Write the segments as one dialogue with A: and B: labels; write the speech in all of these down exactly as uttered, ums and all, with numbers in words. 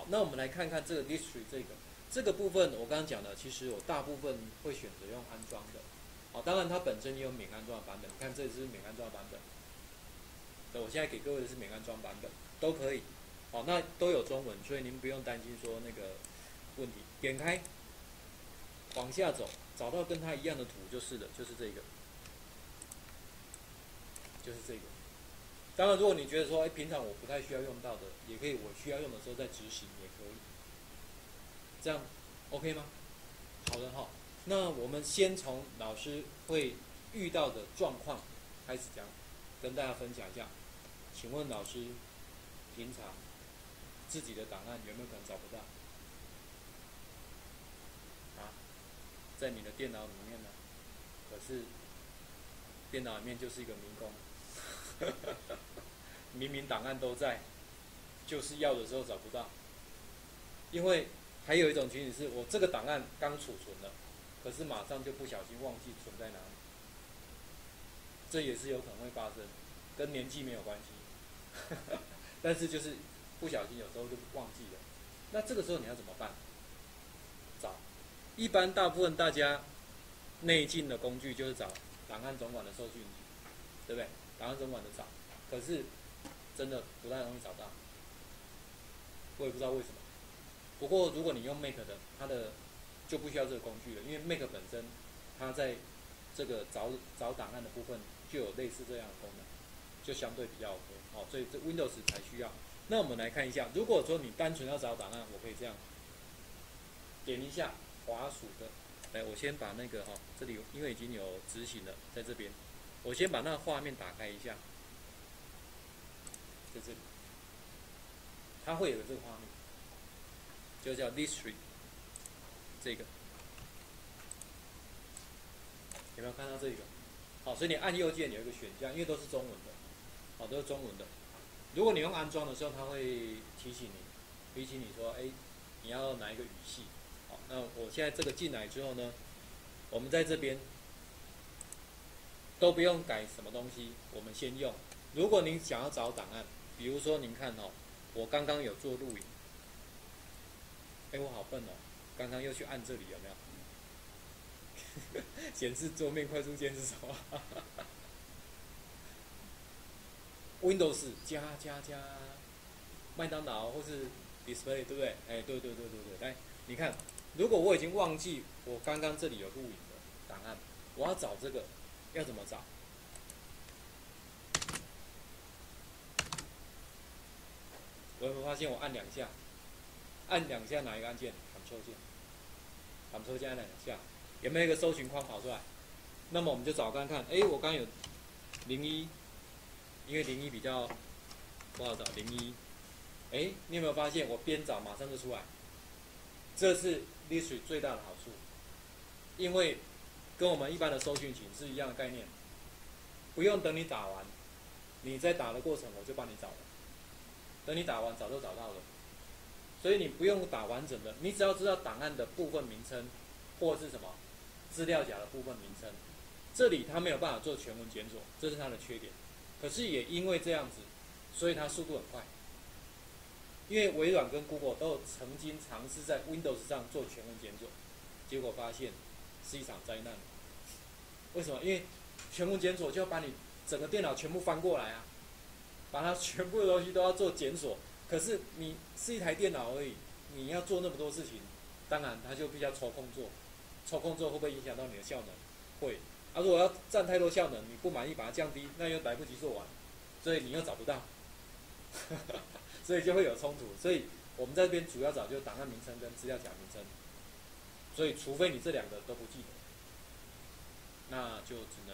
A: 那我们来看看这个 District 这个这个部分，我刚刚讲的，其实我大部分会选择用安装的。好，当然它本身也有免安装的版本，你看这里是免安装的版本。对，我现在给各位的是免安装版本，都可以。好，那都有中文，所以您不用担心说那个问题。点开，往下走，找到跟它一样的图就是的，就是这个，就是这个。当然，如果你觉得说，哎，平常我不太需要用到的，也可以，我需要用的时候再执行也可以。这样 OK 吗？好的哈。那我们先从老师会遇到的状况开始讲，跟大家分享一下。请问老师，平常自己的档案有没有可能找不到？啊，在你的电脑里面呢？可是电脑里面就是一个迷宫，明明档案都在，就是要的时候找不到。因为还有一种情形是我这个档案刚储存了，可是马上就不小心忘记存在哪里，这也是有可能会发生，跟年纪没有关系，但是就是不小心有时候就忘记了。那这个时候你要怎么办？找，一般大部分大家内进的工具就是找档案总管的搜寻引擎，对不对？档案总管的找，可是真的不太容易找到，我也不知道为什么。不过如果你用 Make 的，它的就不需要这个工具了，因为 Make 本身它在这个找找档案的部分就有类似这样的功能，就相对比较 OK。好，所以这 Windows 才需要。那我们来看一下，如果说你单纯要找档案，我可以这样点一下滑鼠的，来，我先把那个哈、哦，这里因为已经有执行了，在这边，我先把那个画面打开一下，在这里，它会有这个画面。就叫 District 这个，有没有看到这个？好，所以你按右键有一个选项，因为都是中文的，好，都是中文的。如果你用安装的时候，它会提醒你，提醒你说，哎，你要哪一个语系？好，那我现在这个进来之后呢，我们在这边都不用改什么东西，我们先用。如果您想要找档案，比如说您看哦，我刚刚有做录影。哎，我好笨哦！刚刚又去按这里，有没有？显示桌面快速键是什么？Windows 加加加，麦当劳或是 Display， 对不对？哎，对对对对对，来，你看，如果我已经忘记我刚刚这里有录影的档案，我要找这个，要怎么找？我有没有发现我按两下？按两下哪一个按键 ？Ctrl 键 ，Ctrl 键按两下，有没有一个搜寻框跑出来？那么我们就找看看，哎，我刚刚有零一，因为零一比较不好找，零一，哎，你有没有发现我边找马上就出来？这是 District 最大的好处，因为跟我们一般的搜寻引擎是一样的概念，不用等你打完，你在打的过程我就帮你找了，等你打完早就找到了。所以你不用打完整的，你只要知道档案的部分名称，或是什么资料夹的部分名称，这里它没有办法做全文检索，这是它的缺点。可是也因为这样子，所以它速度很快。因为微软跟 Google 都有曾经尝试在 Windows 上做全文检索，结果发现是一场灾难。为什么？因为全文检索就要把你整个电脑全部翻过来啊，把它全部的东西都要做检索。可是你是一台电脑而已，你要做那么多事情，当然它就比较抽空做。抽空做会不会影响到你的效能？会。啊，如果要占太多效能，你不满意把它降低，那又来不及做完，所以你又找不到，所以就会有冲突。所以我们在这边主要找就是档案名称跟资料夹名称。所以除非你这两个都不记得，那就只能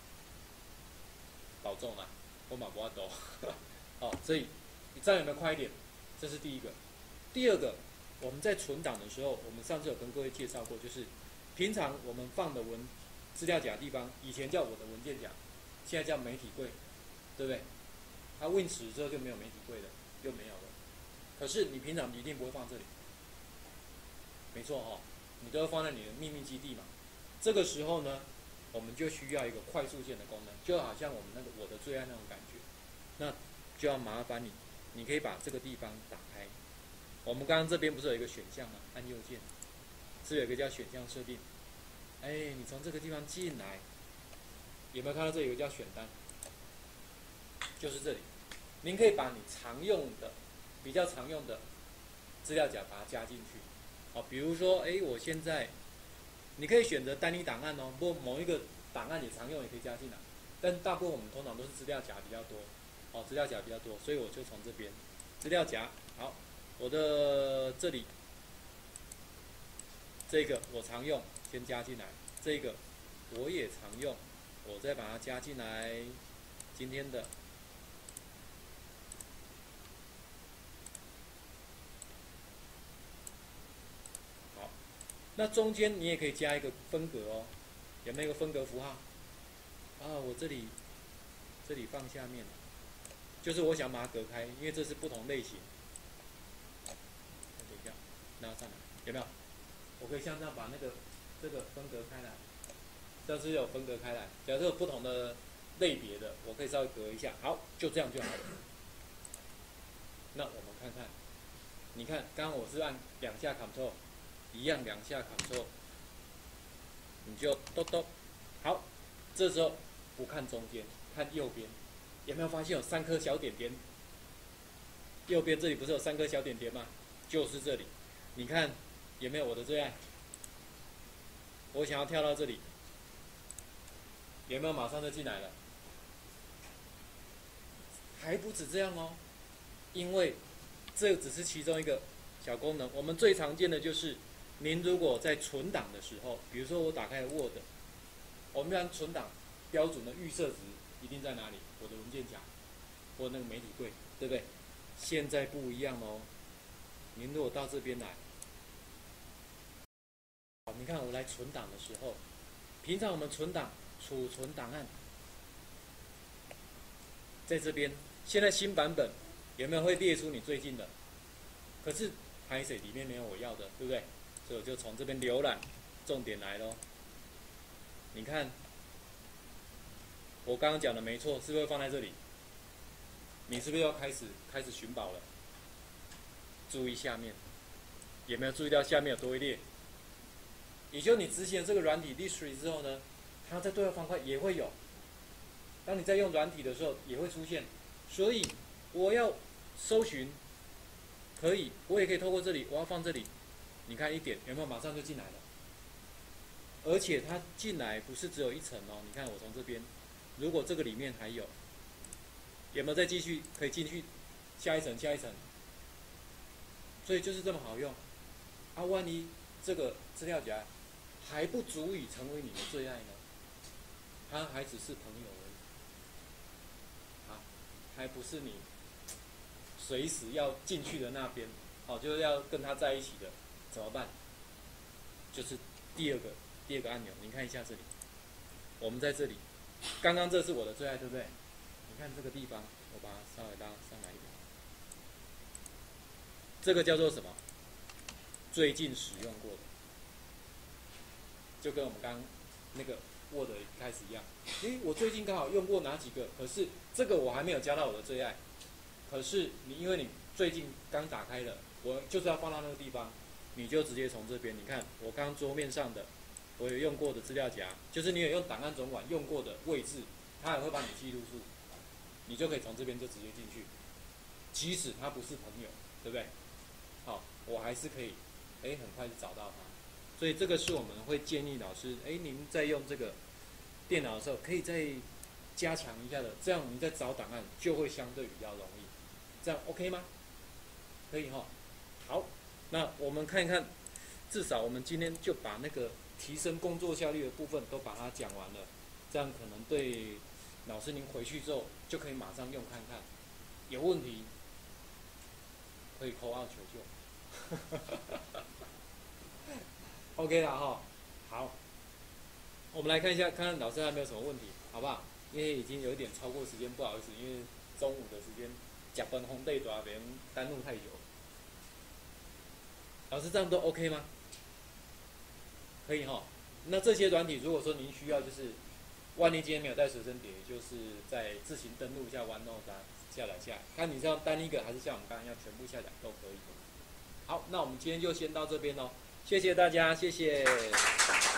A: 保重啦，我马不要抖。好，所以。你这样有没有快一点？这是第一个。第二个，我们在存档的时候，我们上次有跟各位介绍过，就是平常我们放的文资料夹的地方，以前叫我的文件夹，现在叫媒体柜，对不对？它 Win 十之后就没有媒体柜了，又没有了。可是你平常一定不会放这里，没错哈、哦，你都会放在你的秘密基地嘛。这个时候呢，我们就需要一个快速键的功能，就好像我们那个我的最爱那种感觉，那就要麻烦你。你可以把这个地方打开， 我们刚刚这边不是有一个选项吗？按右键，是有一个叫选项设定。哎，你从这个地方进来，有没有看到这里有个叫选单？就是这里，您可以把你常用的、比较常用的资料夹把它加进去。好，比如说，哎，我现在你可以选择单一档案哦，不过某一个档案也常用，也可以加进来。但大部分我们通常都是资料夹比较多，哦，资料夹比较多，所以我就从这边资料夹，好，我的这里这个我常用，先加进来，这个我也常用，我再把它加进来，今天的。好，那中间你也可以加一个分隔哦，有没有一个分隔符号？啊，我这里这里放下面，就是我想把它隔开，因为这是不同类型。等一下，拿上来，有没有？我可以像这样把那个这个分隔开来，这样是有分隔开来。假设有不同的类别的，我可以稍微隔一下。好，就这样就好了。那我们看看，你看，刚刚我是按两下 Ctrl， 一样两下 Ctrl， 你就咚咚。好，这时候不看中间，看右边，有没有发现有三颗小点点？右边这里不是有三颗小点点吗？就是这里，你看有没有我的最爱？我想要跳到这里，有没有马上就进来了？还不止这样哦，因为这只是其中一个小功能。我们最常见的就是，您如果在存档的时候，比如说我打开了 Word， 我们一般存档标准的预设值一定在哪里？我的文件夹或那个媒体柜，对不对？现在不一样哦。您如果到这边来，好，你看我来存档的时候，平常我们存档、储存档案，在这边，现在新版本有没有会列出你最近的？可是 Pages 里面没有我要的，对不对？所以我就从这边浏览，重点来咯。你看，我刚刚讲的没错，是不是放在这里？你是不是要开始开始寻宝了？注意下面，有没有注意到下面有多一列？也就你执行了这个软体 History 之后呢，它在对话方块也会有。当你在用软体的时候也会出现。所以我要搜寻，可以，我也可以透过这里，我要放这里。你看一点有没有马上就进来了？而且它进来不是只有一层哦，你看我从这边，如果这个里面还有，有没有再继续可以进去下一层下一层？所以就是这么好用。啊，万一这个资料夹还不足以成为你的最爱呢？它还只是朋友而已，啊，还不是你随时要进去的那边，好，就是要跟他在一起的，怎么办？就是第二个第二个按钮，您看一下这里，我们在这里，刚刚这是我的最爱，对不对？你看这个地方，我把它稍微拉上来一点，这个叫做什么？最近使用过的，就跟我们刚刚那个 Word 一开始一样。诶，我最近刚好用过哪几个？可是这个我还没有加到我的最爱。可是你因为你最近刚打开了，我就是要放到那个地方，你就直接从这边，你看我刚刚桌面上的，我有用过的资料夹，就是你有用档案总管用过的位置，它也会帮你记录住，你就可以从这边就直接进去，即使他不是朋友，对不对？好，我还是可以，哎，很快就找到他。所以这个是我们会建议老师，哎，您在用这个电脑的时候，可以再加强一下的，这样你在找档案就会相对比较容易。这样 OK 吗？可以哈。好，那我们看一看，至少我们今天就把那个提升工作效率的部分都把它讲完了，这样可能对老师您回去之后就可以马上用看看，有问题可以 call out 求救。OK 啦哈，好，我们来看一下，看看老师还有没有什么问题，好不好？因为已经有一点超过时间，不好意思，因为中午的时间，甲崩红对大别人耽误太久。老师这样都 OK 吗？可以哈。那这些软体，如果说您需要，就是万一今天没有带随身碟，就是在自行登录一下 OneNote 下载下来，看你是要单一个还是像我们刚刚要全部下载都可以。 那我们今天就先到这边喽，谢谢大家，谢谢。